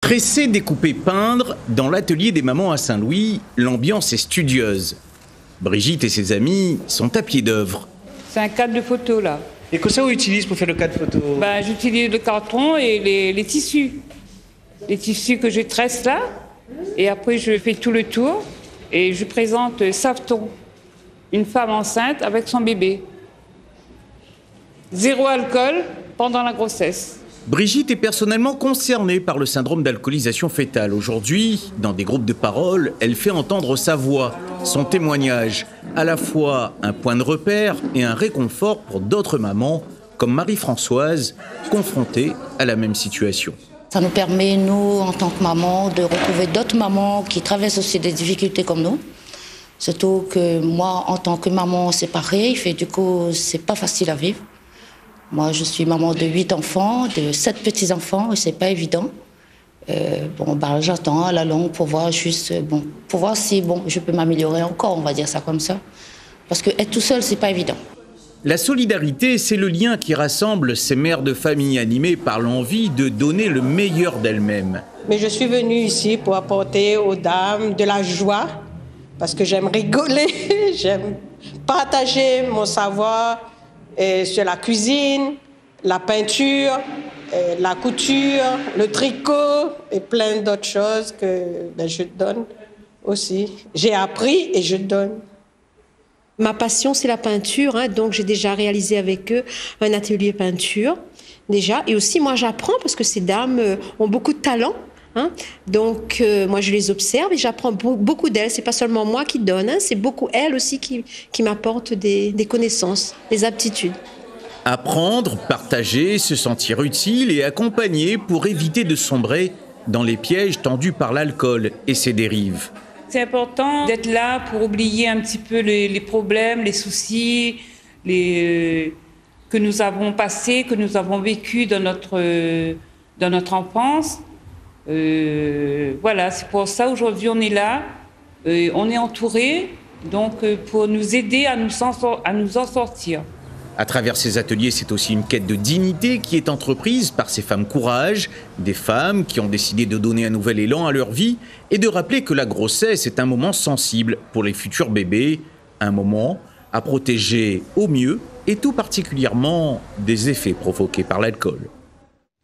Tresser, découper, peindre, dans l'atelier des mamans à Saint-Louis, l'ambiance est studieuse. Brigitte et ses amis sont à pied d'œuvre. C'est un cadre de photo là. Et que ça on utilise pour faire le cadre photo? J'utilise le carton et les tissus. Les tissus que je tresse là. Et après je fais tout le tour et je présente Saveton, une femme enceinte avec son bébé. 0 alcool pendant la grossesse. Brigitte est personnellement concernée par le syndrome d'alcoolisation fœtale. Aujourd'hui, dans des groupes de parole, elle fait entendre sa voix, son témoignage, à la fois un point de repère et un réconfort pour d'autres mamans, comme Marie-Françoise, confrontée à la même situation. Ça nous permet, nous, en tant que mamans, de retrouver d'autres mamans qui traversent aussi des difficultés comme nous. Surtout que moi, en tant que maman séparée, du coup, c'est pas facile à vivre. Moi, je suis maman de 8 enfants, de 7 petits-enfants, et c'est pas évident. J'attends à la longue pour voir si je peux m'améliorer encore, on va dire ça comme ça. Parce que être tout seul, c'est pas évident. La solidarité, c'est le lien qui rassemble ces mères de famille animées par l'envie de donner le meilleur d'elles-mêmes. Mais je suis venue ici pour apporter aux dames de la joie, parce que j'aime rigoler, j'aime partager mon savoir sur la cuisine, la peinture, la couture, le tricot et plein d'autres choses que je donne aussi. J'ai appris et je donne. Ma passion, c'est la peinture, donc j'ai déjà réalisé avec eux un atelier peinture, déjà. Et aussi, moi, j'apprends parce que ces dames ont beaucoup de talent. Donc, moi, je les observe et j'apprends beaucoup d'elles. C'est pas seulement moi qui donne, c'est beaucoup elles aussi qui m'apportent des connaissances, des aptitudes. Apprendre, partager, se sentir utile et accompagner pour éviter de sombrer dans les pièges tendus par l'alcool et ses dérives. C'est important d'être là pour oublier un petit peu les problèmes, les soucis que nous avons passés, que nous avons vécus dans notre enfance. C'est pour ça aujourd'hui on est là, on est entourés, donc pour nous aider à nous en sortir. À travers ces ateliers, c'est aussi une quête de dignité qui est entreprise par ces femmes courage, des femmes qui ont décidé de donner un nouvel élan à leur vie et de rappeler que la grossesse est un moment sensible pour les futurs bébés, un moment à protéger au mieux et tout particulièrement des effets provoqués par l'alcool.